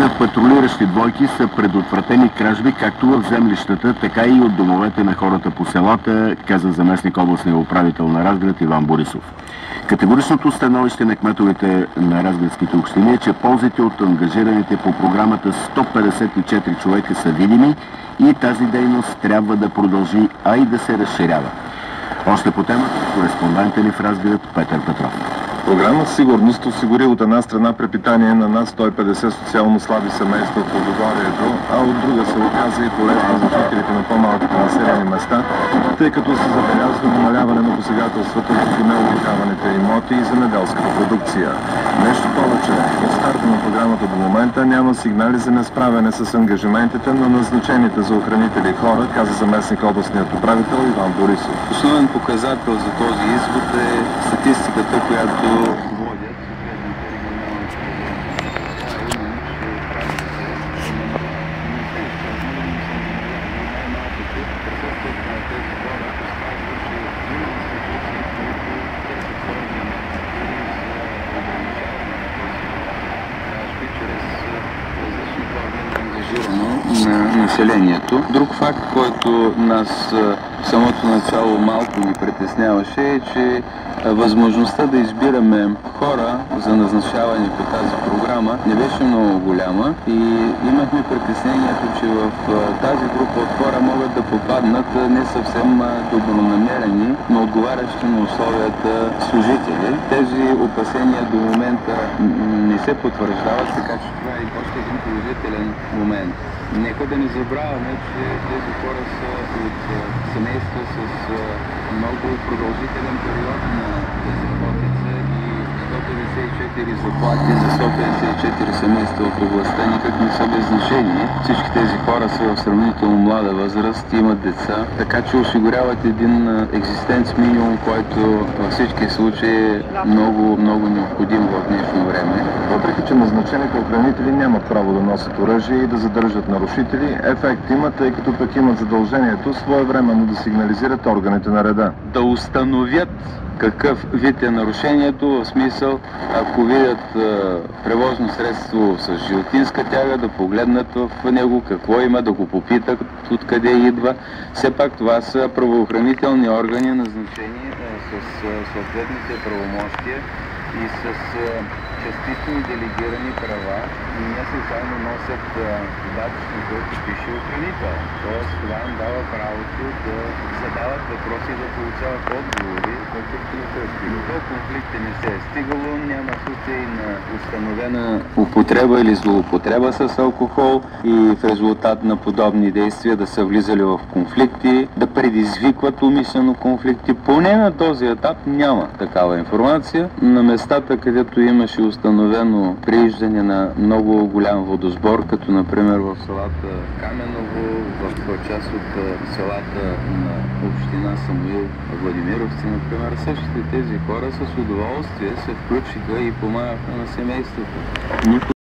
на патрулиращи двойки са предотвратени кражби както в землищата, така и от домовете на хората по селата, каза заместник областния управител на Разград Иван Борисов. Категоричното становище на кметовете на разградските общини е, че ползите от ангажираните по програмата 154 човека са видими и тази дейност трябва да продължи, а и да се разширява. Още по темата, кореспондентът ни в Разград Петър Петров. Програма „Сигурност” осигури от една страна препитание на над 150 социално слаби семейства в Лудогорието, а от друга се оказа и полезна за жителите на по-малките населени места, тъй като се забелязва намаляване на посегателствата върху необитаваните имоти и земеделската продукция. Нещо повече, от старта на програмата до момента няма сигнали за несправяне с ангажиментите на назначените за охранители хора, каза заместник областният управител Иван Борисов. Основен показател за този извод е статистиката, която водят на населението. Друг факт, който нас в самото начало малко ни притесняваше, е, че възможността да избираме хора за назначаване по тази програма не беше много голяма и имахме притеснението, че в тази група от хора могат да попаднат не съвсем добронамерени, но отговарящи на условията служители. Тези опасения до момента не се потвърждават, така че това е още един положителен момент. Нека да не забравяме, че тези хора са от семейства с много продължителен период на безработица и 154 заплати за 154 семейства от областта никак не са без значение. Всички тези хора са в сравнително млада възраст, имат деца, така че осигуряват един екзистенц минимум, който във всички случаи е много необходим в днешно време. Въпреки че назначените охранители нямат право да носят оръжие и да задържат нарушители, ефект има, тъй като пък имат задължението своевременно да сигнализират органите на реда. Да установят какъв вид е нарушението, в смисъл, ако видят превозно средство с животинска тяга, да погледнат в него какво има, да го попитат откъде идва. Все пак това са правоохранителни органи, назначени с съответните правомощия и с частично делегирани права и не случайно носят бадж, на който пише охранител. Тоест това им дава правото да задават въпроси и да получават отговори, колкото не се е стигало. До конфликти не се е стигало, няма случай на установена употреба или злоупотреба с алкохол и в резултат на подобни действия да са влизали в конфликти, да предизвикват умишлено конфликти. Поне на този етап няма такава информация. На местата, където имаше установено прииждане на много голям водосбор, като например в селата Каменово, в част от селата на община Самуил, Владимировци, например, същите тези хора с удоволствие се включиха и помагаха на семейството.